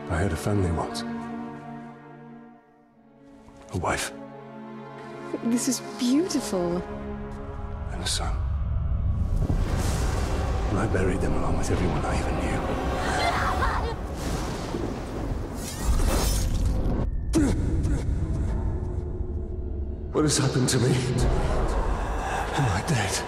I had a family once. A wife. This is beautiful. And a son. And I buried them along with everyone I even knew. What has happened to me? Am I dead?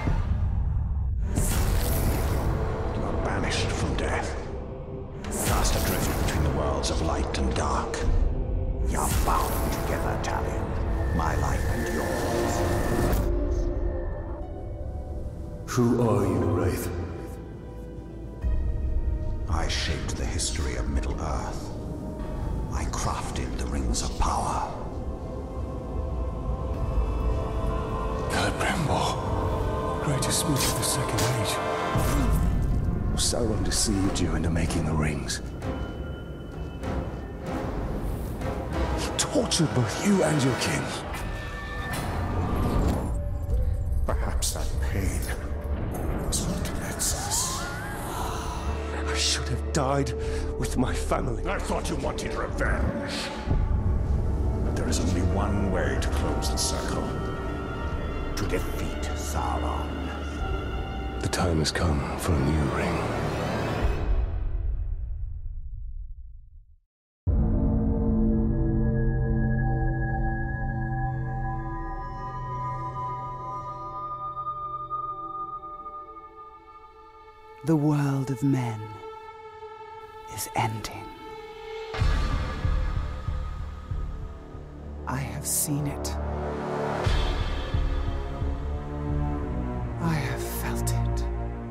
You are banished from death. Cast adrift between the worlds of light and dark. You are bound together, Talion. My life and yours. Who are you, Wraith? I shaped the history of Middle-earth. I crafted the Rings of Power. Celebrimbor, greatest smith of the Second Age. Sauron deceived you into making the rings. He tortured both you and your kin. Perhaps that pain was what connects us. I should have died with my family. I thought you wanted revenge. But there is only one way to close the circle. To defeat Sauron. The time has come for a new ring. The world of men is ending. I have seen it. I have felt it.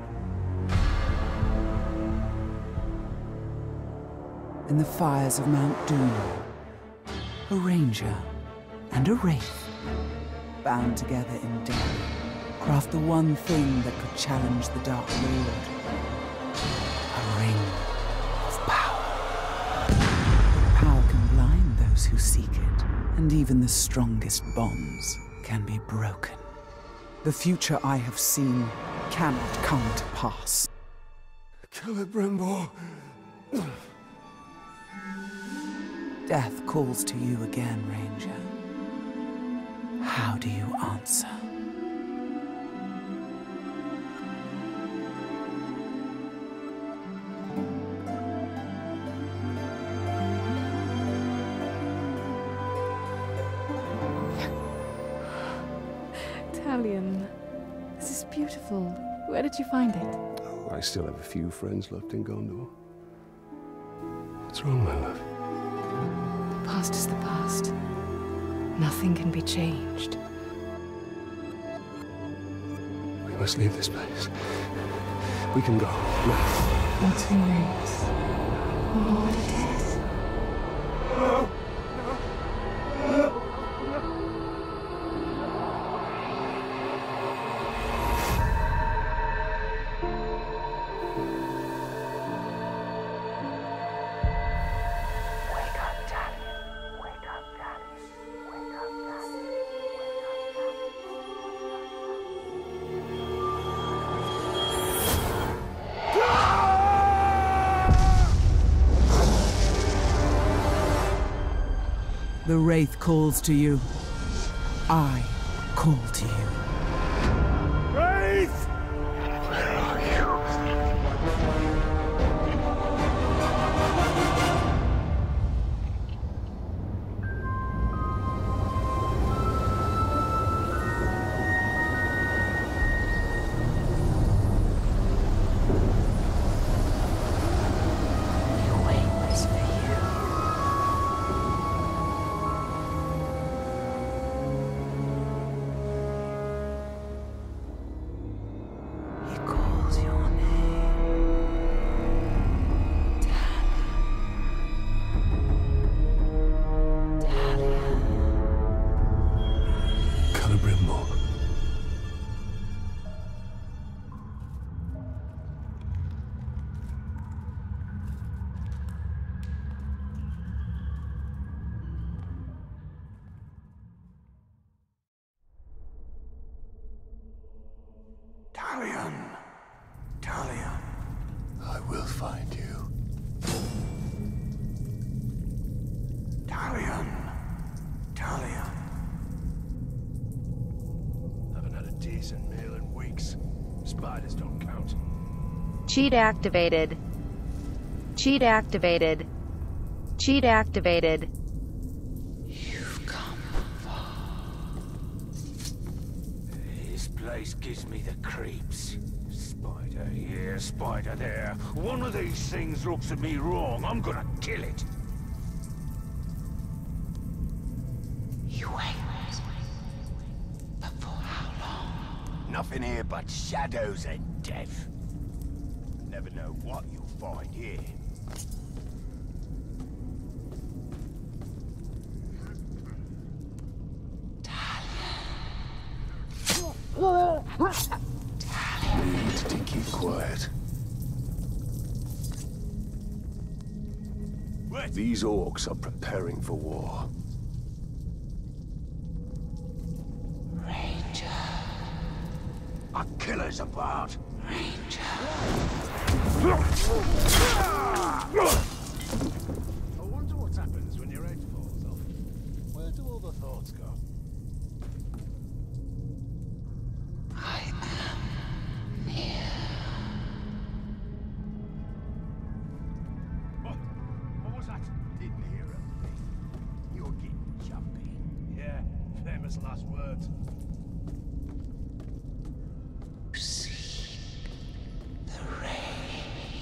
In the fires of Mount Doom, a ranger and a wraith, bound together in death, craft the one thing that could challenge the Dark Lord. A ring of power. Power can blind those who seek it, and even the strongest bonds can be broken. The future I have seen cannot come to pass. Celebrimbor. Death calls to you again, Ranger. How do you answer? Talion, this is beautiful. Where did you find it? Oh, I still have a few friends left in Gondor. What's wrong, my love? The past is the past. Nothing can be changed. We must leave this place. We can go now. Not who knows? Or what it is. The Wraith calls to you. I call to you. Wraith! Where are you? Talion. Talion. I will find you. decent meal in weeks. Spiders don't count. Cheat activated. Cheat activated. Cheat activated. You've come far. This place gives me the creeps. Spider here, spider there. One of these things looks at me wrong, I'm gonna kill it. You wait. But for how long? Nothing here but shadows and death. Never know what you'll find here. Need to keep quiet. These orcs are preparing for war. Ranger. A killer's about. Ranger. I wonder what happens when your head falls off. Where do all the thoughts go? I am near. What was that? Didn't hear it. You're getting jumpy. Yeah, famous last words. See the rain.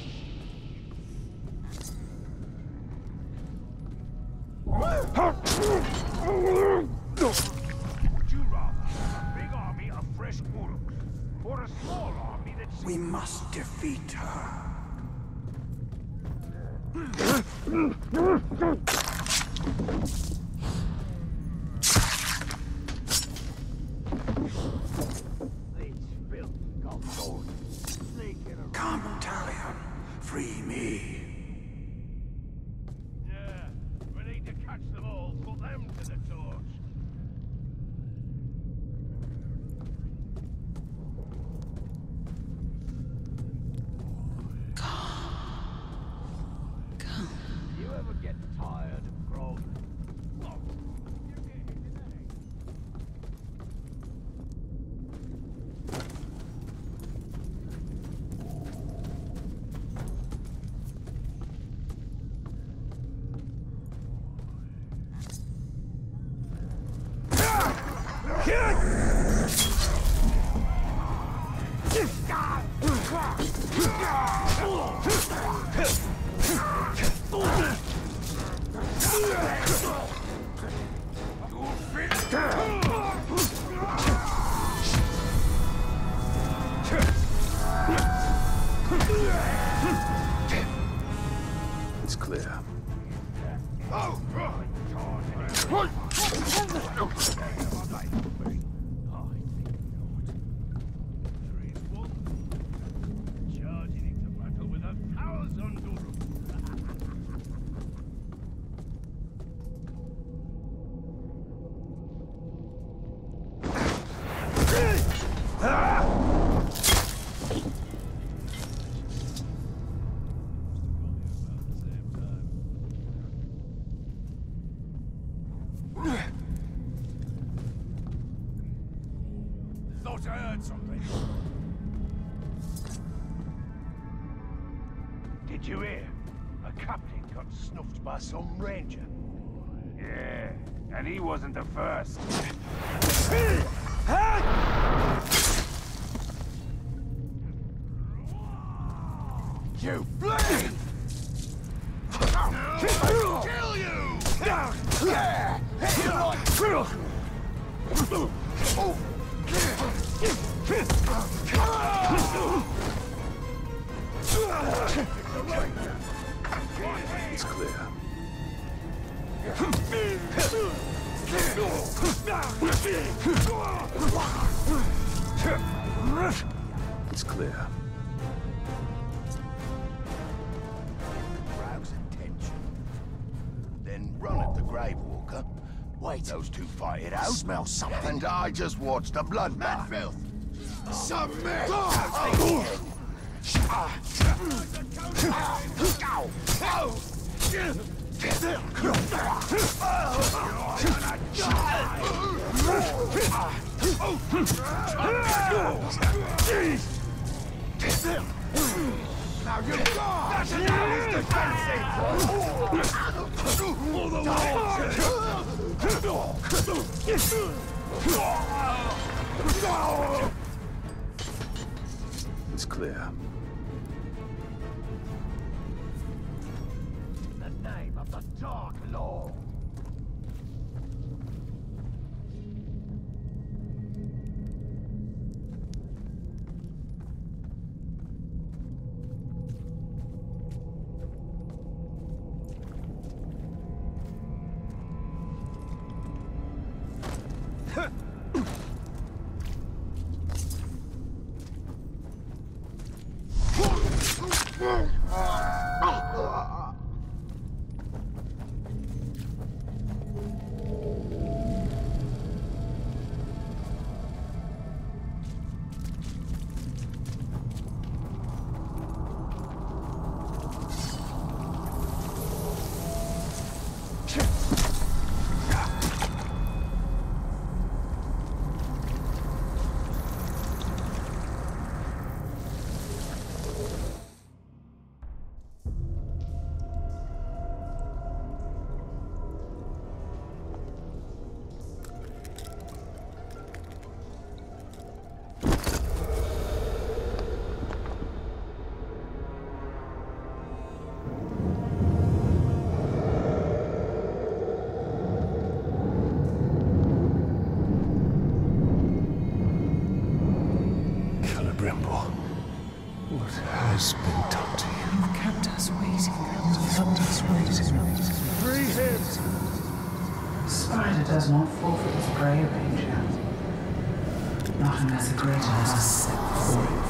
Would you rather have a big army of fresh orcs, or a small army that's... We must defeat her. This filth got forward. Sneaking around. Come, Talion. Free me. Yeah, we need to catch them all, put them to the torch. Come. You ever get tired of grog? What? You're getting today? It's clear. Oh, right. Charging into battle with 1,000 Uruk. Thought I heard something. Did you hear? A captain got snuffed by some ranger. Yeah, and he wasn't the first. You flee! Kill you! Yeah! It's clear. It's clear. Rouse attention. Then run at the Grave Walker. Wait, those two fight it out. Smell something. And I just watched the blood. Mad filth. Submit! Now you go! That's enough! It's clear. The name of the Dark Lord. What has been done to you? You've kept us waiting. Kept us waiting. Free him! Spider does not forfeit its prey, Ranger. Not unless a greater has set for it.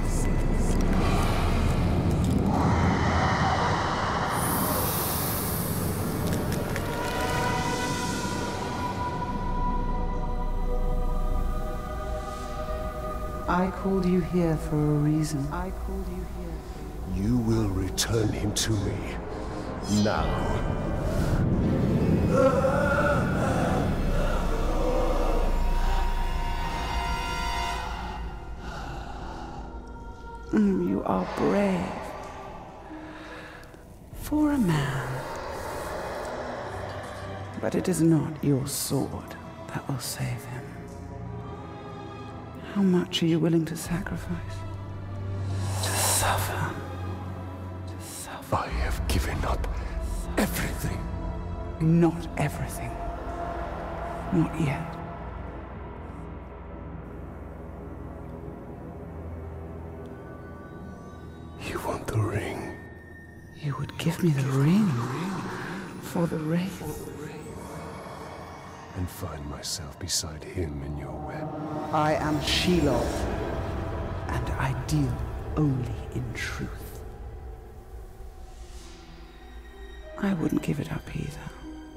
I called you here for a reason. I called you here. You will return him to me. Now. You are brave. For a man. But it is not your sword that will save him. How much are you willing to sacrifice? To suffer. To suffer. I have given up everything. Not everything. Not yet. You want the ring? You would give me the ring for the Wraith. And find myself beside him in your web. I am Shelob, and I deal only in truth. I wouldn't give it up either.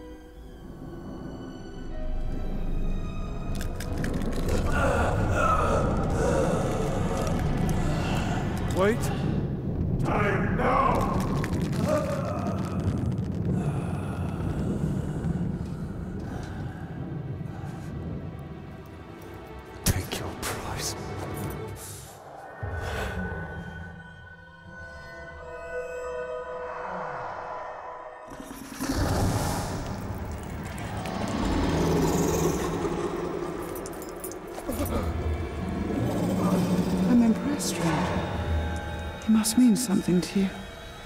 Wait. Time now! Take your price. I'm impressed, Ranger. He must mean something to you.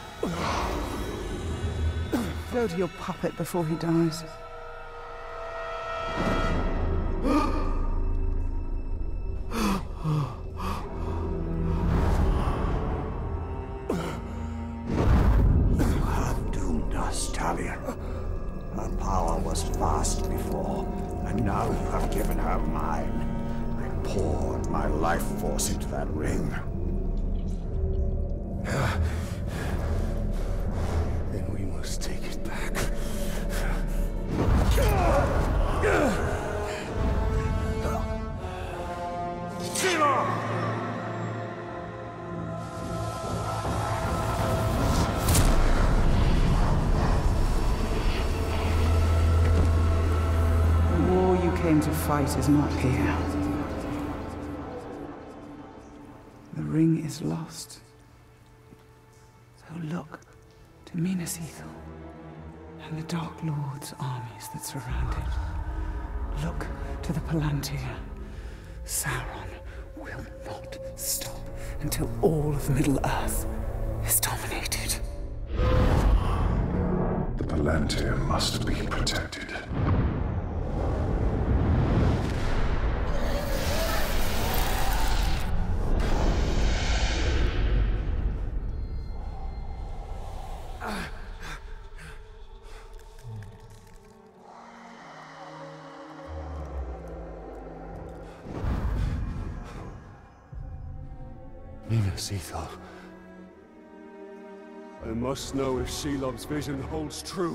Go to your puppet before he dies. You have doomed us, Talion. Her power was vast before, and now you have given her mine. I poured my life force into that ring. Then we must take it back. The war you came to fight is not here. ring is lost. So look to Minas Ithil and the Dark Lord's armies that surround it. Look to the Palantir. Sauron will not stop until all of Middle-earth is dominated. The Palantir must be protected. Minas Ithil. I must know if Shelob's vision holds true.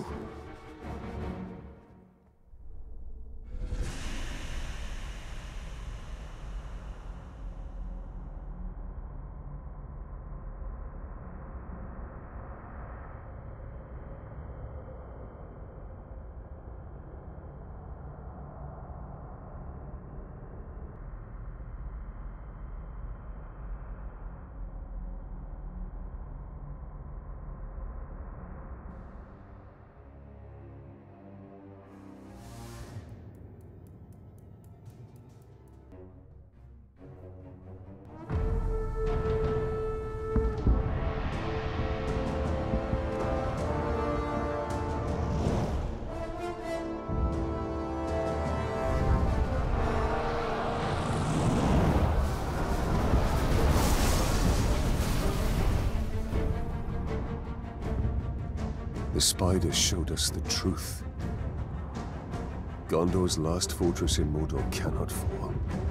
The spiders showed us the truth. Gondor's last fortress in Mordor cannot fall.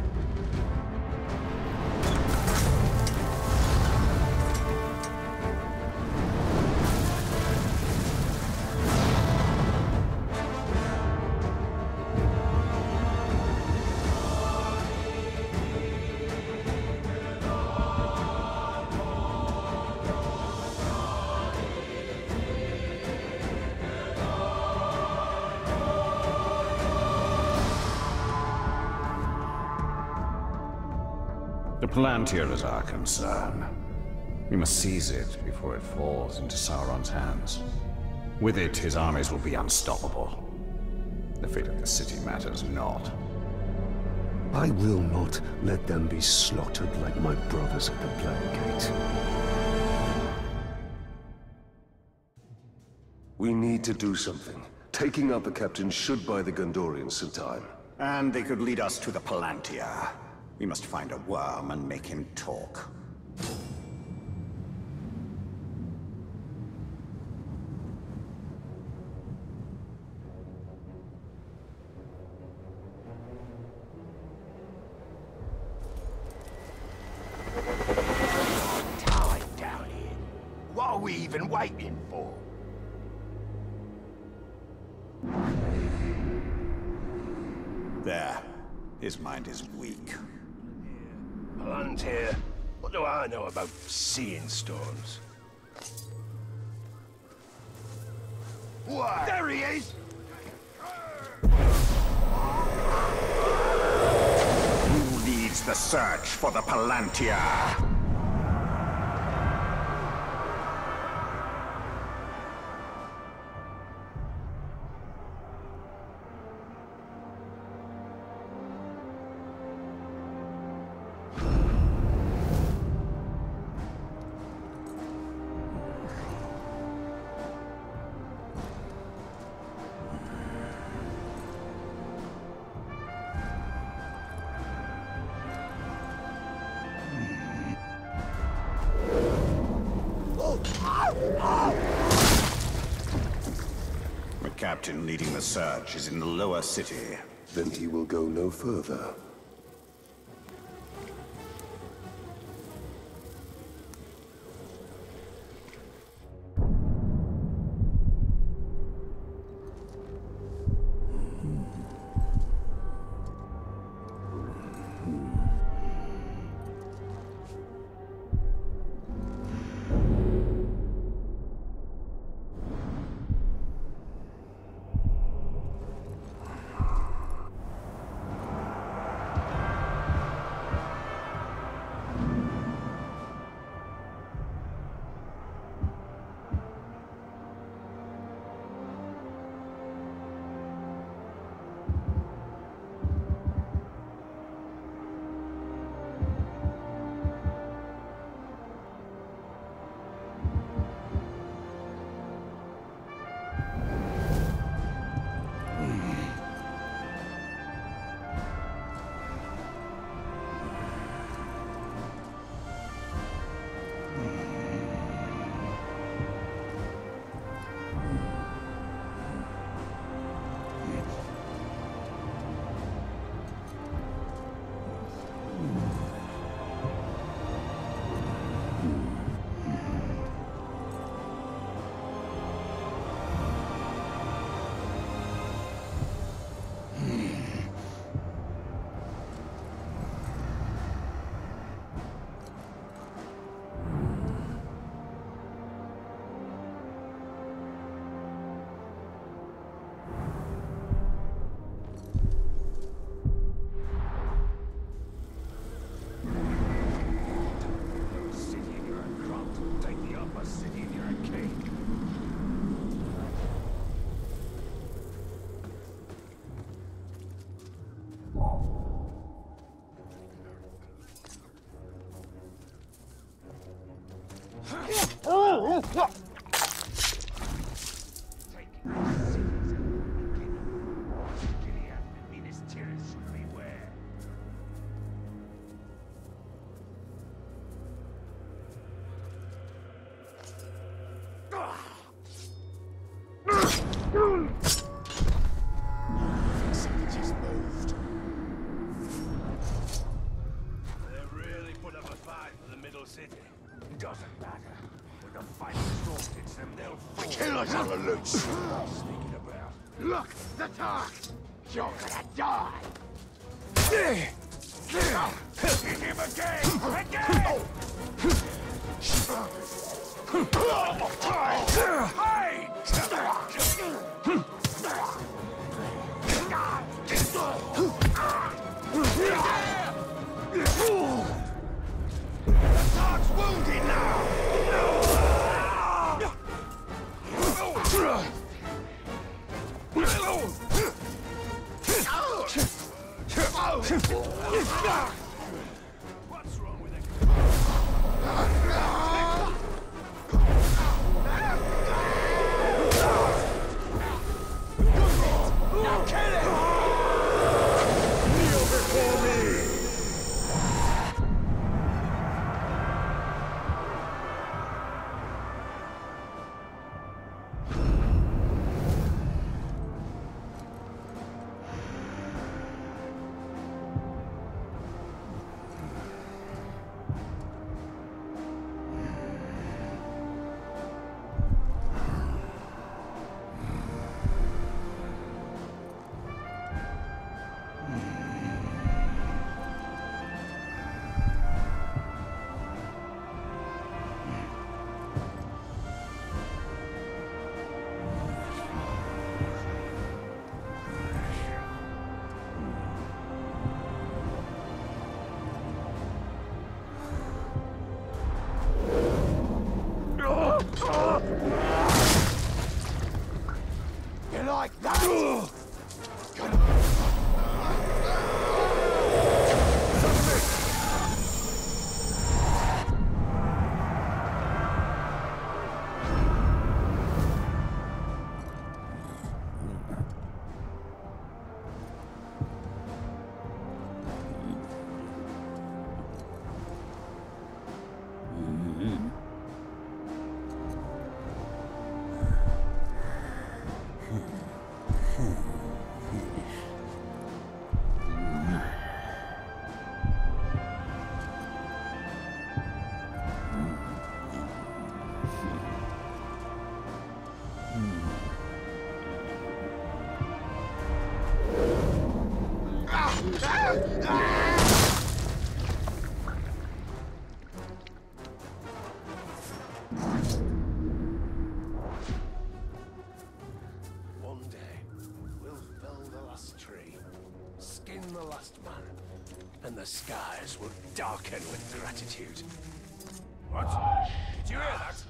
The Palantir is our concern. We must seize it before it falls into Sauron's hands. With it, his armies will be unstoppable. The fate of the city matters not. I will not let them be slaughtered like my brothers at the Black Gate. We need to do something. Taking out the captain should buy the Gondorians some time. And they could lead us to the Palantir. We must find a worm and make him talk. Time down here. What are we even waiting for? There. His mind is weak. Palantir. What do I know about seeing storms? What? There he is! Who leads the search for the Palantir? The captain leading the search is in the lower city. Then he will go no further. Doesn't matter. When the fight exhausted them, they'll fall. The killers on the loose. Sneaking about. Look, the dark. You're gonna die. Hit him again. Again. The dark's wounded now. What's wrong with it? Now kill him! Kneel before me! You like that? One day, we'll fell the last tree, skin the last man, and the skies will darken with gratitude. What? Did you hear that?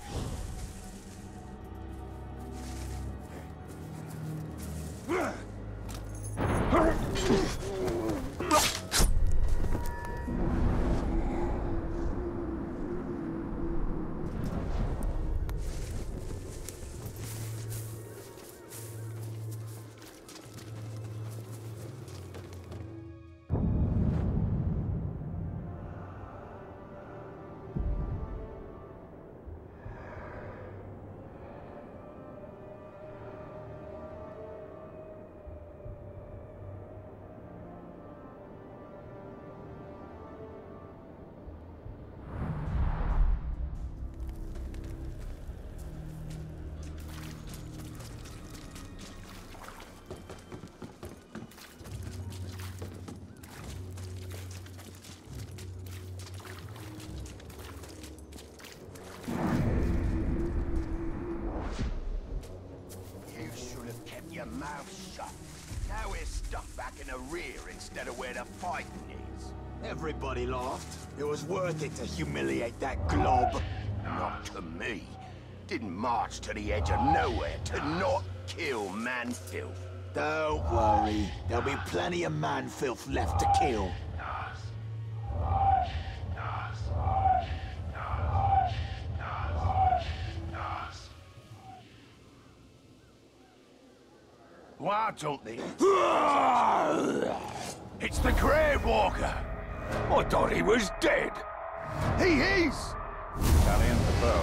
Your mouth shut. Now we're stuck back in the rear instead of where the fighting is. Everybody laughed. It was worth it to humiliate that glob. Not to me. Didn't march to the edge of nowhere to not kill man-filth. Don't worry. There'll be plenty of man-filth left to kill. Why don't they? It's the Grey Walker. I thought he was dead. He is. Valiant the bow.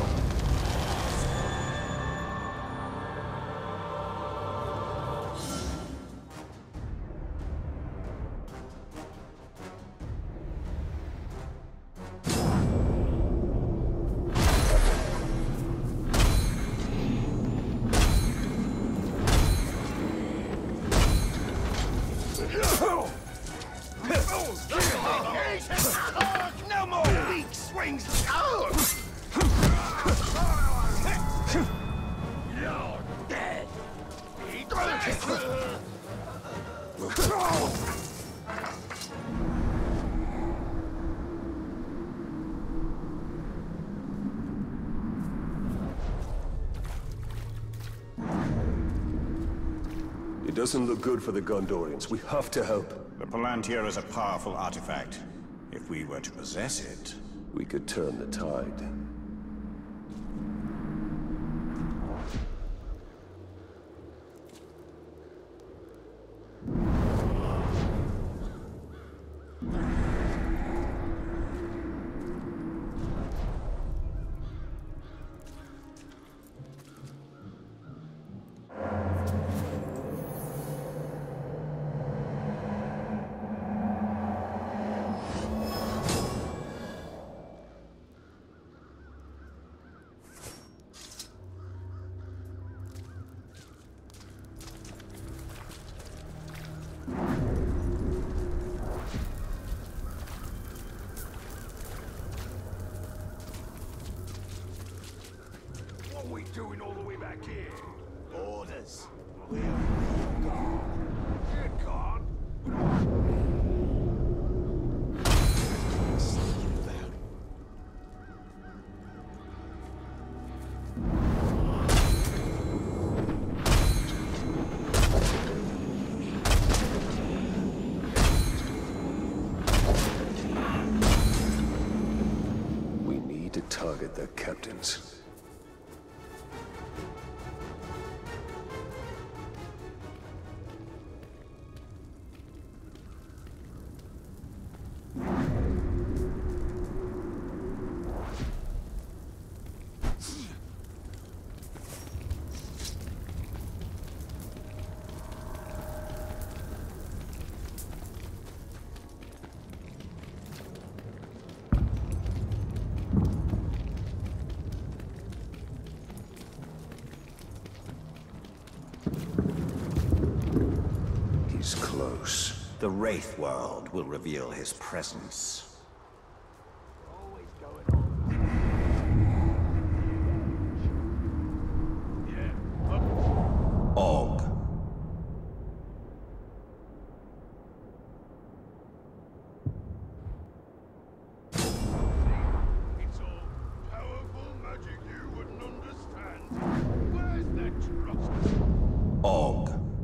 No more weak swings! You're dead! It doesn't look good for the Gondorians. We have to help. The Palantir is a powerful artifact. If we were to possess it... We could turn the tide. What are we doing all the way back here? Orders. We're gone. You're gone. Sneaking about. We need to target their captains. He's close. The Wraith world will reveal his presence. Always going on. Yeah. Og. It's all powerful magic you wouldn't understand. Where's that trust? Og.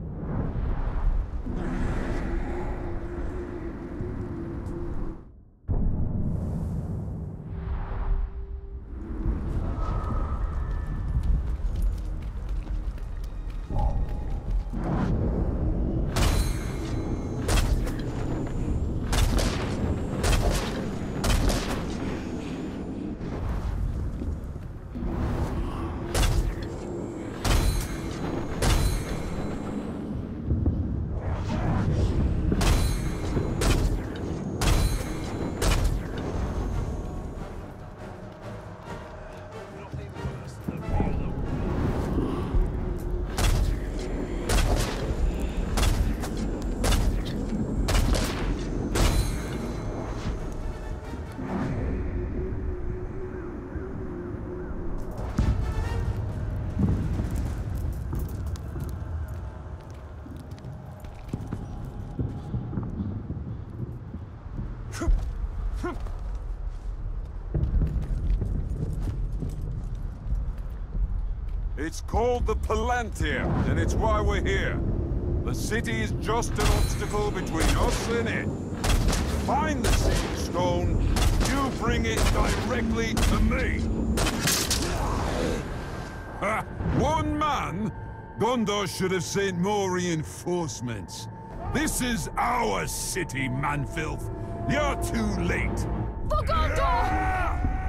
It's called the Palantir, and it's why we're here. The city is just an obstacle between us and it. Find the Seed Stone, you bring it directly to me. Ha! One man? Gondor should have sent more reinforcements. This is our city, Manfilth. You're too late. For Gondor!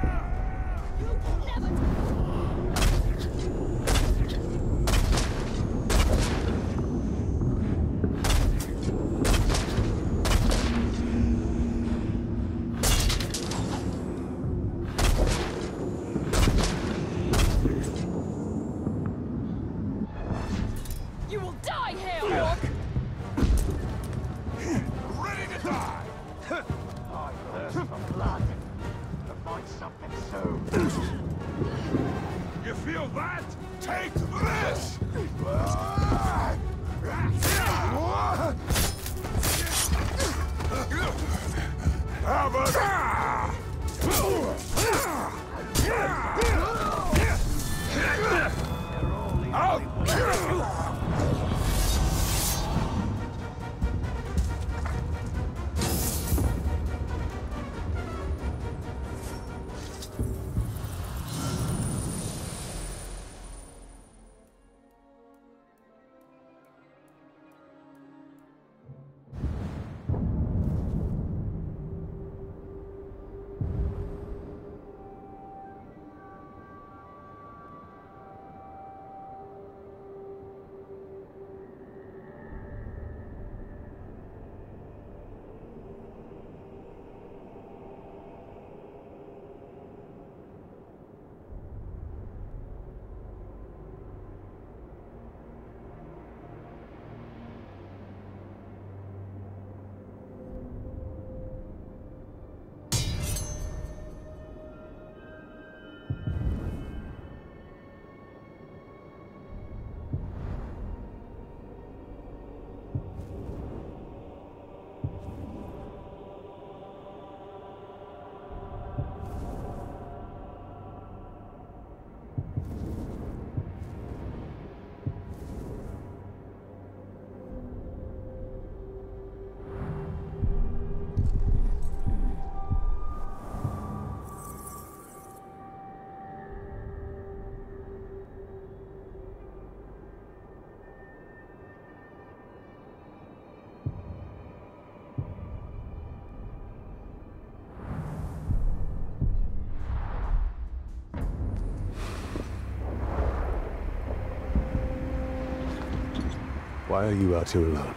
You will die here, Orc! Ready to die! I thirst for blood. To find something soon. You feel that? Take this! Have Why are you out here alone?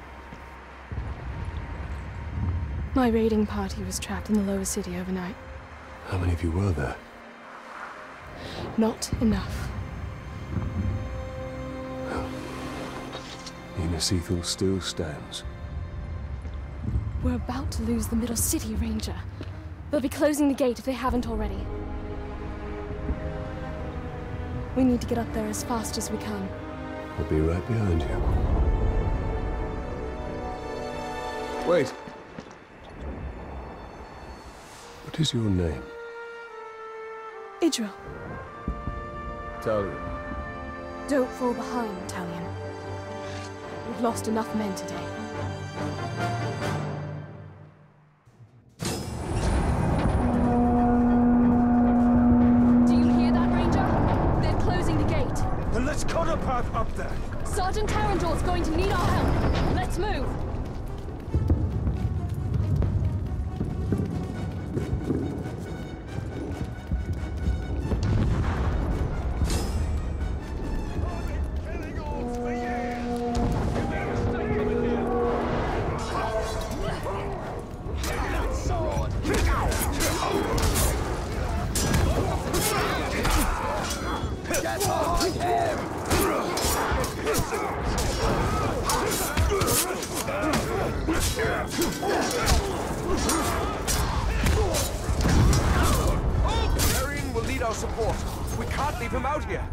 My raiding party was trapped in the lower city overnight. How many of you were there? Not enough. Minas Ithil still stands. We're about to lose the Middle City, Ranger. They'll be closing the gate if they haven't already. We need to get up there as fast as we can. I'll be right behind you. Wait! What is your name? Idril. Talion. Don't fall behind, Talion. We've lost enough men today. Do you hear that, Ranger? They're closing the gate. Then let's cut a path up there. Sergeant Tarandor's going to need our help. Let's move. Varian will lead our support. We can't leave him out here.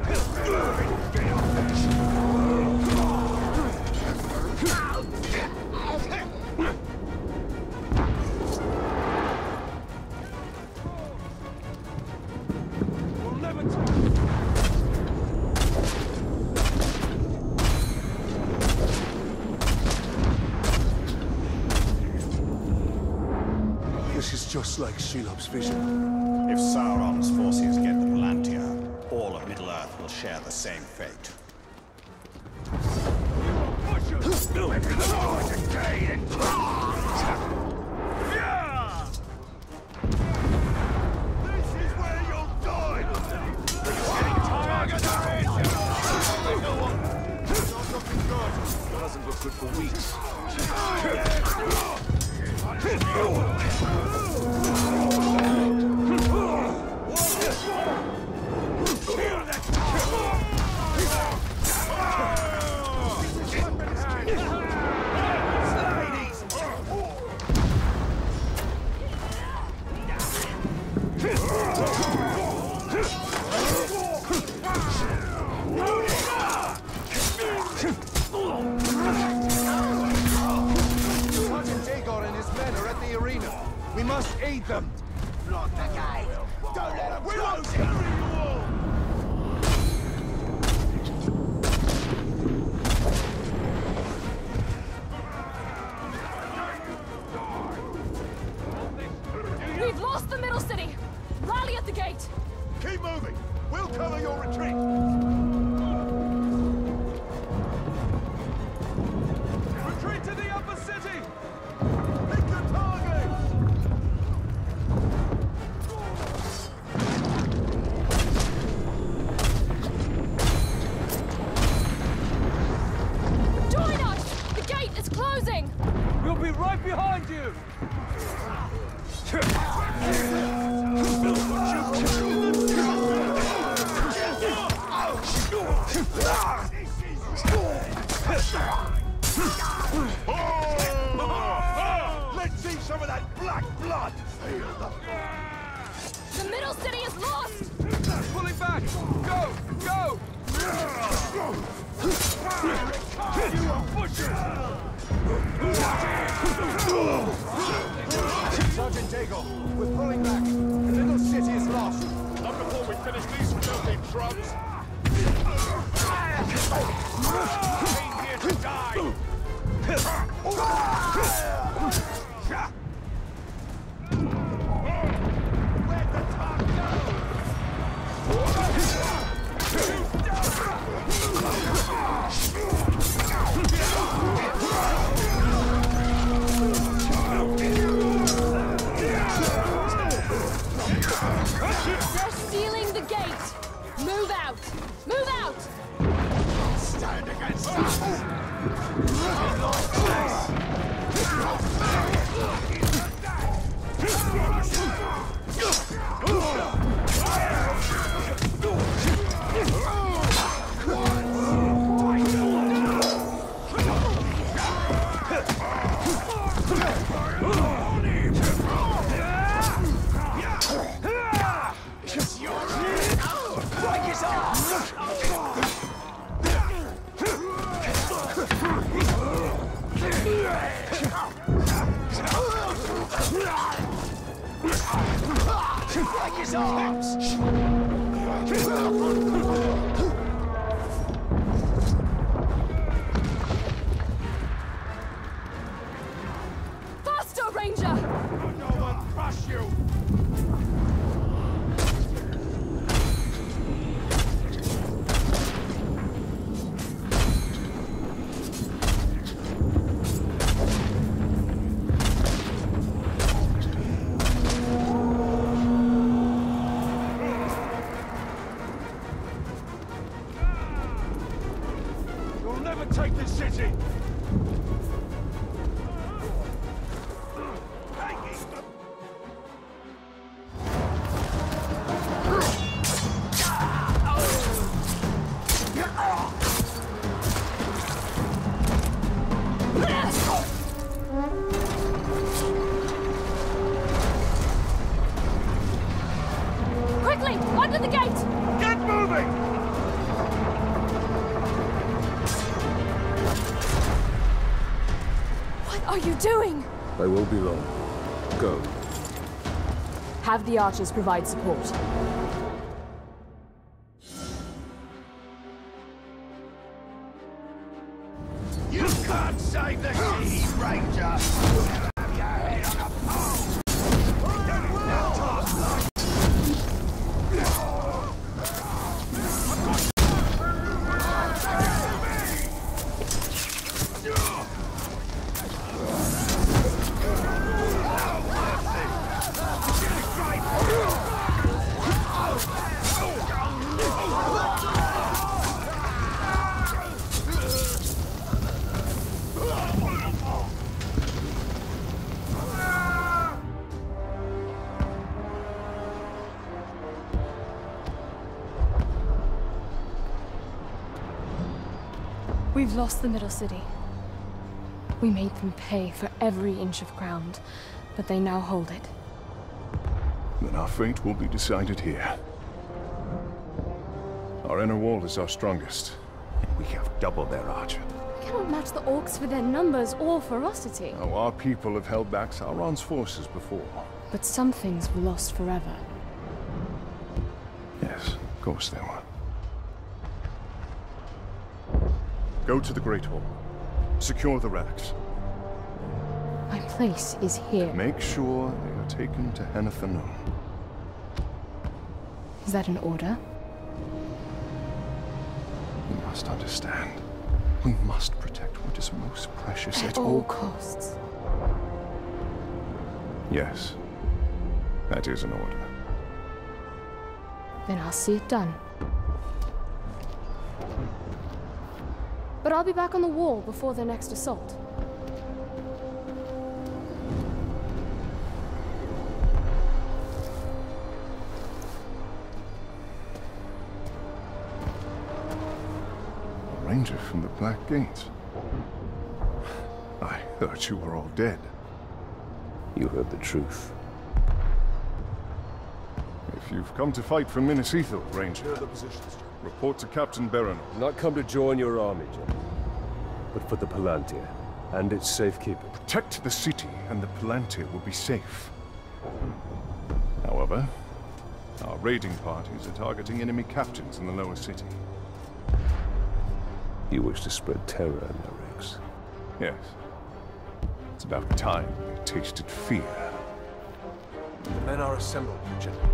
We'll never This is just like Shelob's vision. If Sauron's forces get the Palantir, all of Middle-earth will share the same fate. Doesn't look good for weeks. We must aid them! Block the gate! Don't let them close it! We've lost the middle city! Rally at the gate! Keep moving! We'll cover your retreat! Retreat to the upper city! Pick your target! Join us! The gate is closing! We'll be right behind you! Let's see some of that black blood! The middle city is lost! Pulling back! Go! Go! You ambushers! Sergeant Daigle, we're pulling back. The little city is lost. Not before we finish these filthy drums. Came here to die. Where'd the top go? They're sealing the gate! Move out! Move out! Stand against us! Like his arms! Faster, Ranger! No one crush you! You'll never take this city! Quickly! Under the gate! Get moving! What are you doing? I won't be long. Go. Have the archers provide support. You can't save the city, Ranger! Have your head on a pole! We've lost the Middle City. We made them pay for every inch of ground, but they now hold it. Then our fate will be decided here. Our inner wall is our strongest. We have double their archer. We cannot match the orcs for their numbers or ferocity. Now, our people have held back Sauron's forces before. But some things were lost forever. Yes, of course they were. Go to the Great Hall. Secure the relics. My place is here. Make sure they are taken to Henathanum. Is that an order? You must understand. We must protect what is most precious At all costs. Yes. That is an order. Then I'll see it done. But I'll be back on the wall before their next assault. A ranger from the Black Gate. I heard you were all dead. You heard the truth. If you've come to fight for Minas Ithil, Ranger, report to Captain Berenor. Not come to join your army, General, but for the Palantir and its safekeeping. Protect the city, and the Palantir will be safe. However, our raiding parties are targeting enemy captains in the lower city. You wish to spread terror in their ranks? Yes. It's about time we tasted fear. The men are assembled, General.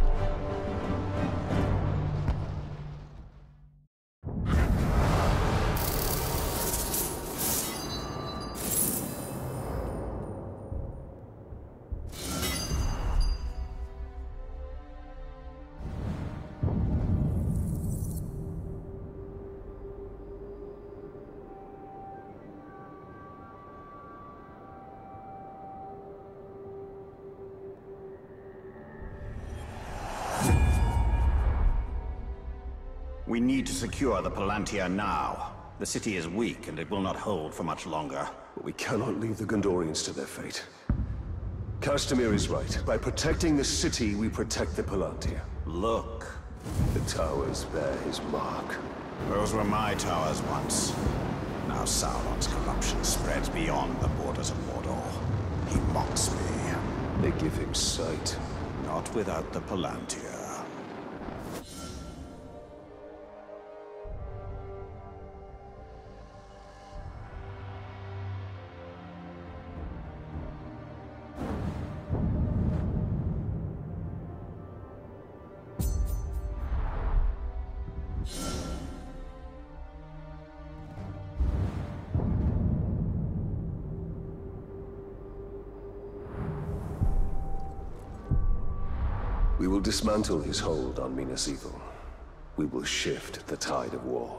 We need to secure the Palantir now. The city is weak, and it will not hold for much longer. But we cannot leave the Gondorians to their fate. Castamir is right. By protecting the city, we protect the Palantir. Look. The towers bear his mark. Those were my towers once. Now Sauron's corruption spreads beyond the borders of Mordor. He mocks me. They give him sight. Not without the Palantir. We will dismantle his hold on Minas Ithil. We will shift the tide of war.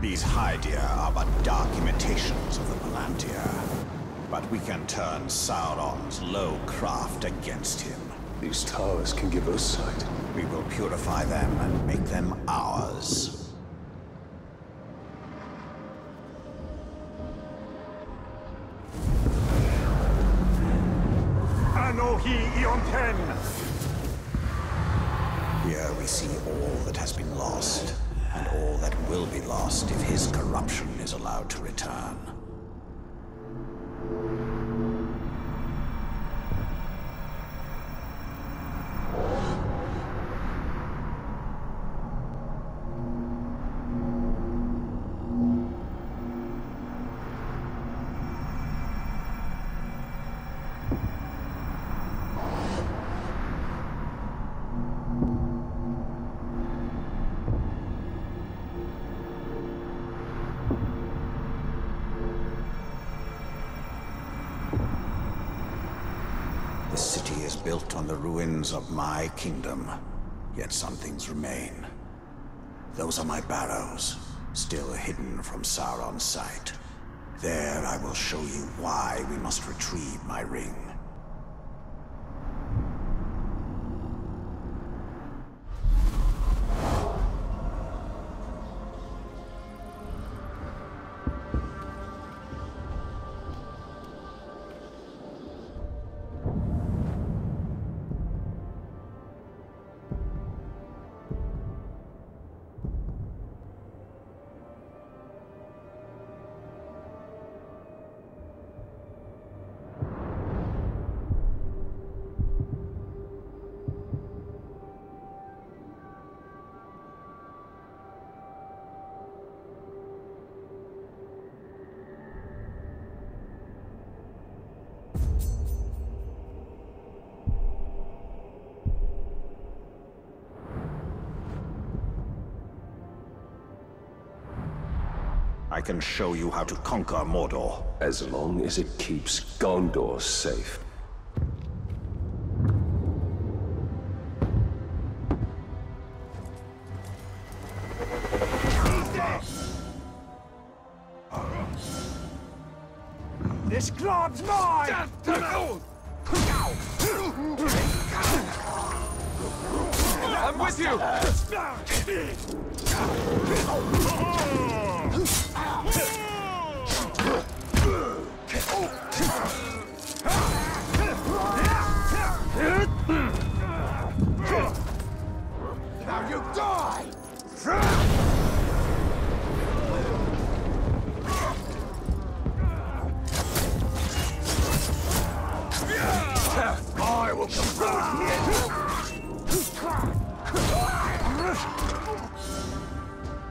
These Hydia are but dark imitations of the Palantir. But we can turn Sauron's low craft against him. These towers can give us sight. We will purify them and make them ours. Anohi Ionten! Here we see all that has been lost, and all that will be lost if his corruption is allowed to return. The city is built on the ruins of my kingdom, yet some things remain. Those are my barrows, still hidden from Sauron's sight. There I will show you why we must retrieve my ring. I can show you how to conquer Mordor. As long as it keeps Gondor safe. This glob's mine! I'm with you! Now you die! I will confront you!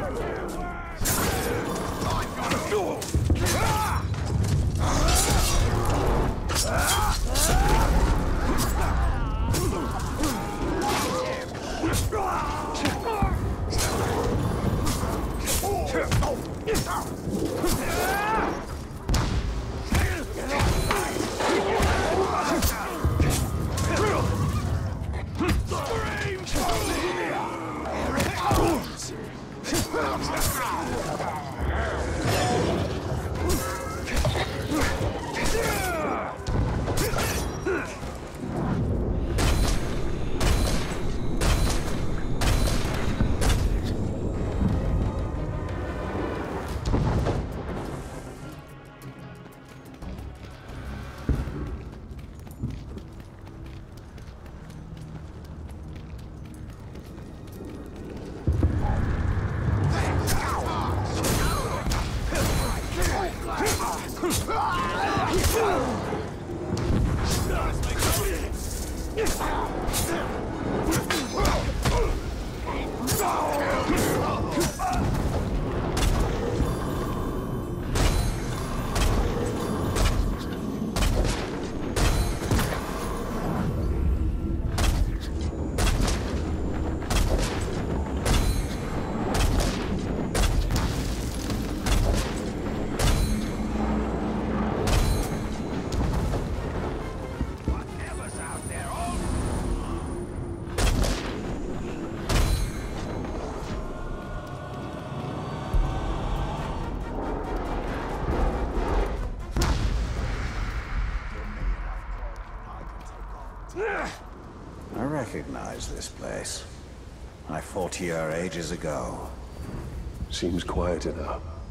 I recognize this place. I fought here ages ago. Seems quiet enough.